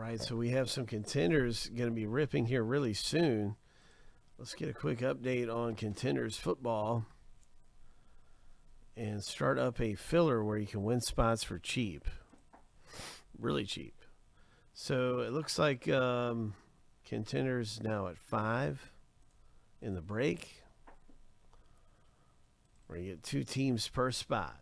right, so we have some contenders going to be ripping here really soon. Let's get a quick update on Contenders football and start up a filler where you can win spots for cheap, really cheap. So it looks like Contenders now at 5 in the break. We're going to get 2 teams per spot.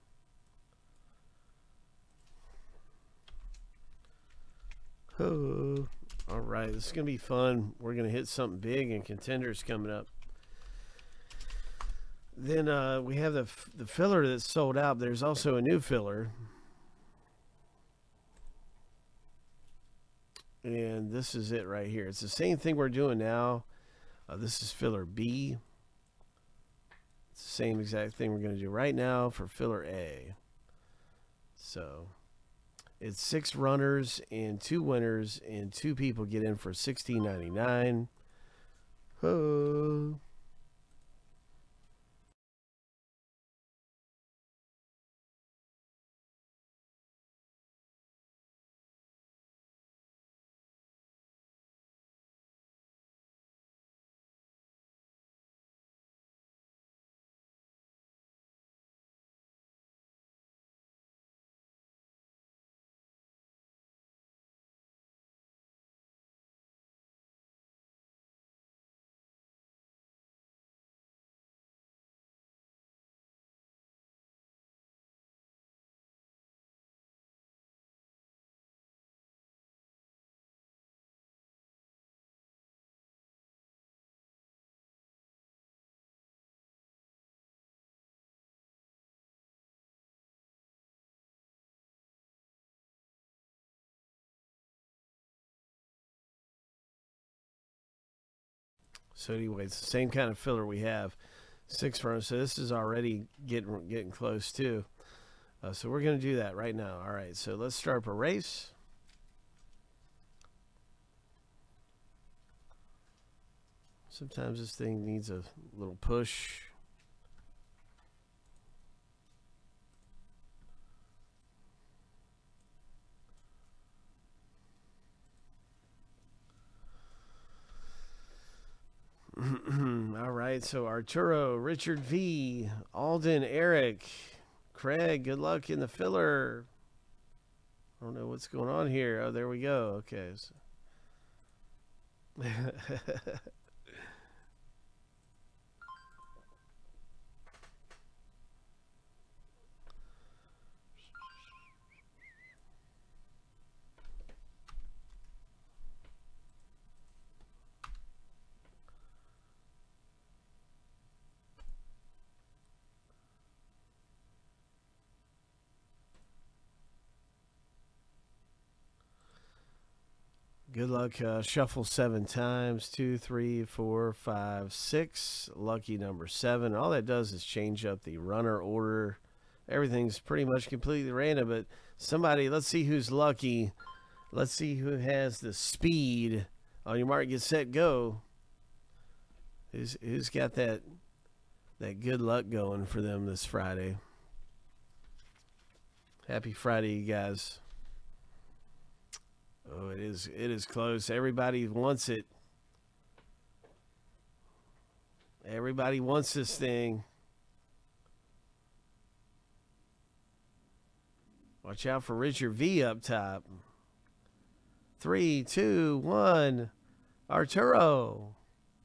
Oh, all right, this is going to be fun. We're going to hit something big in Contenders coming up. Then we have the filler that's sold out. There's also a new filler. And this is it right here. It's the same thing we're doing now. This is filler B. It's the same exact thing we're going to do right now for filler A. So it's 6 runners and 2 winners, and 2 people get in for $16.99. Oh. So anyway, it's the same kind of filler we have. 6 runners. So this is already getting close too. So we're going to do that right now. All right, so let's start up a race. Sometimes this thing needs a little push. All right, so Arturo, Richard V, Alden, Eric, Craig, good luck in the filler. I don't know what's going on here. Oh, there we go. Okay. So. Good luck. Shuffle 7 times. 2, 3, 4, 5, 6. Lucky number 7. All that does is change up the runner order. Everything's pretty much completely random, but somebody, let's see who's lucky. Let's see who has the speed. On your mark, get set, go. Who's got that good luck going for them this Friday? Happy Friday, you guys. Oh, it is close. Everybody wants it. Everybody wants this thing. Watch out for Richard V up top. 3, 2, 1. Arturo.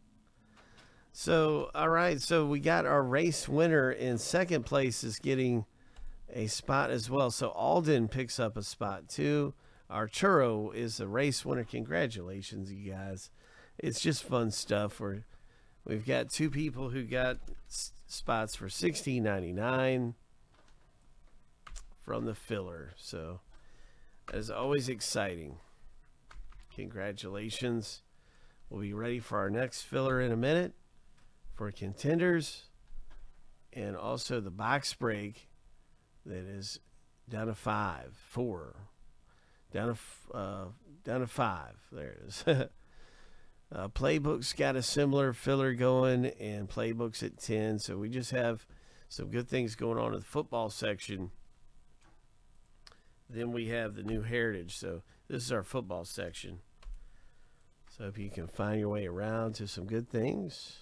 So, all right. So we got our race winner in second place is getting a spot as well. So Alden picks up a spot too. Arturo is the race winner. Congratulations, you guys. It's just fun stuff. We've got 2 people who got spots for $16.99 from the filler. So that is always exciting. Congratulations. We'll be ready for our next filler in a minute for Contenders, and also the box break that is down to 4. Down to 5. There it is. Playbook's got a similar filler going, and Playbook's at 10. So we just have some good things going on in the football section. Then we have the new Heritage. So This is our football section. So if you can find your way around to some good things.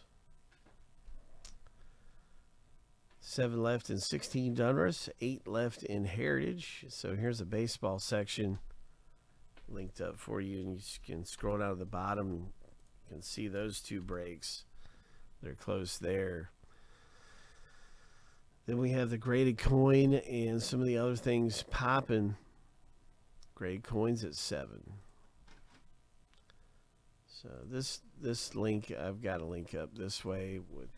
7 left in 16 Donruss, 8 left in Heritage. So here's a baseball section linked up for you, and you can scroll down to the bottom and you can see those 2 breaks. They're close there. Then we have the graded coin and some of the other things popping. Graded coins at 7. So this link, I've got a link up this way with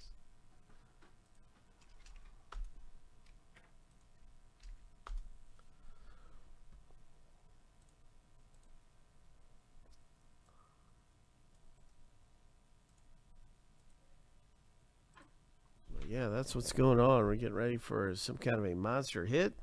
yeah, that's what's going on. We're getting ready for some kind of a monster hit.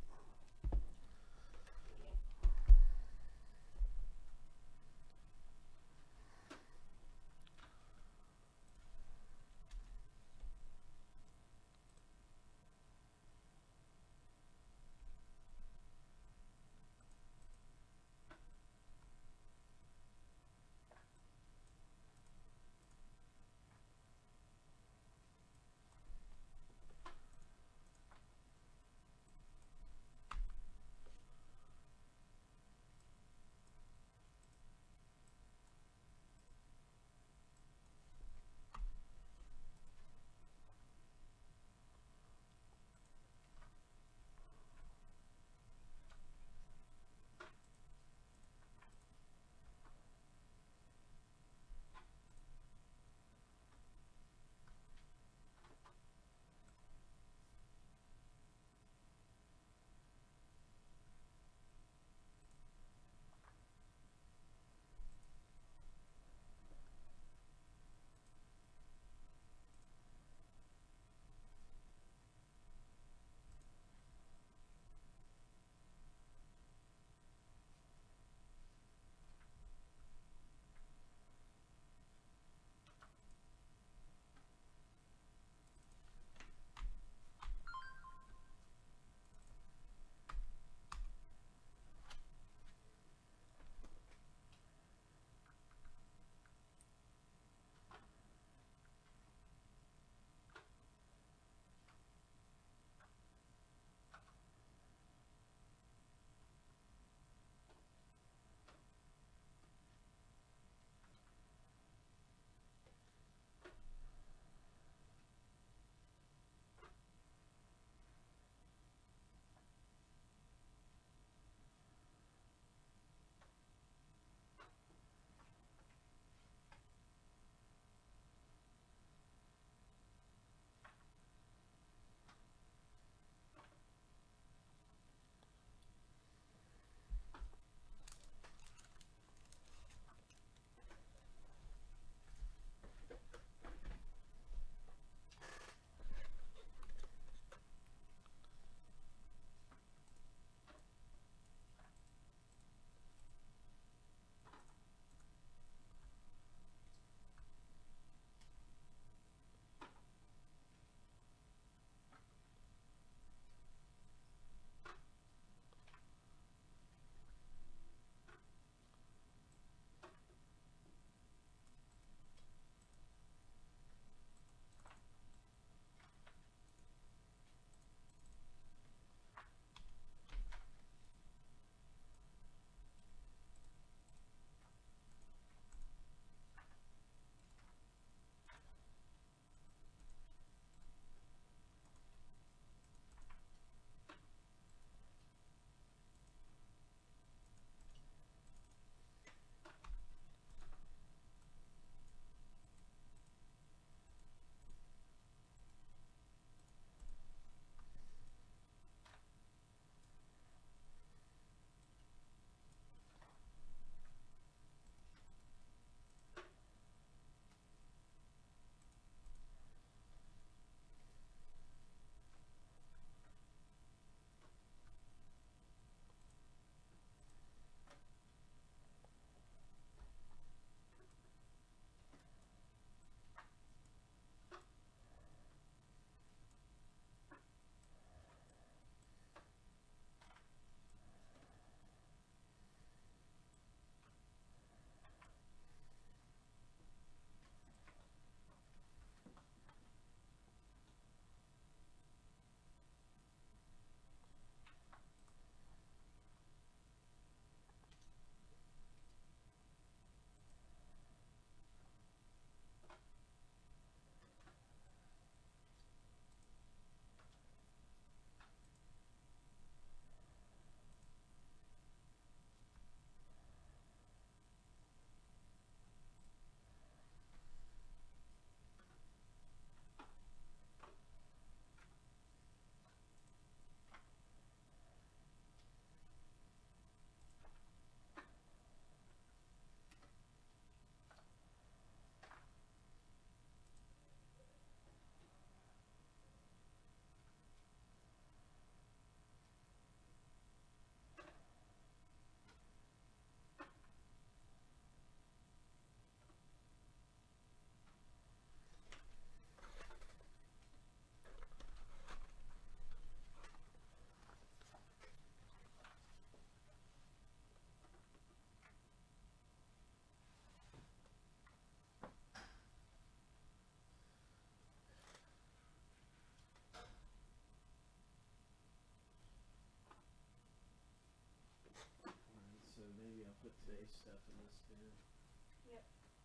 put today's stuff in this bin. Yep.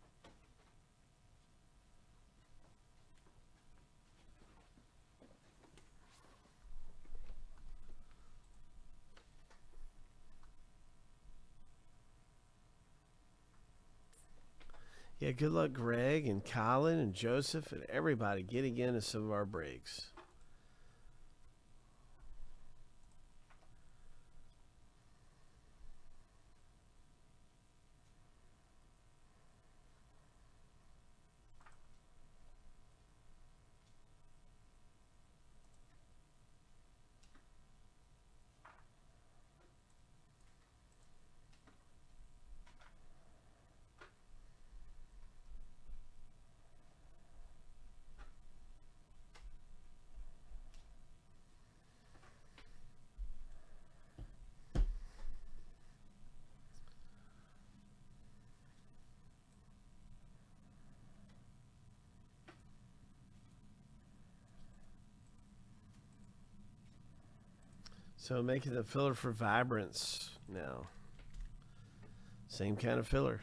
Yeah, good luck, Greg and Colin and Joseph and everybody getting into some of our breaks. So making the filler for Vibrance now. Same kind of filler.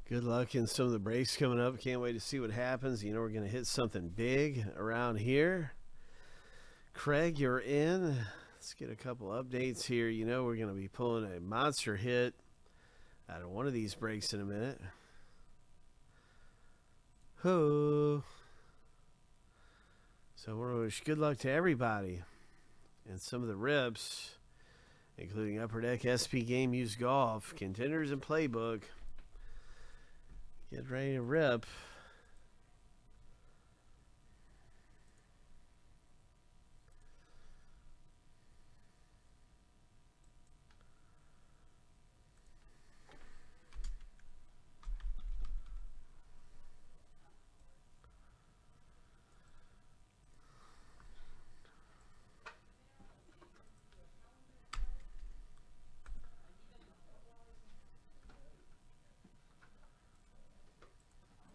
Good luck in some of the breaks coming up. Can't wait to see what happens. You know, we're going to hit something big around here. Craig, you're in. Let's get a couple updates here. You know, we're going to be pulling a monster hit out of one of these breaks in a minute. Ho. So we're wish good luck to everybody. And some of the rips, including Upper Deck SP Game Used Golf, Contenders and Playbook. Get ready to rip.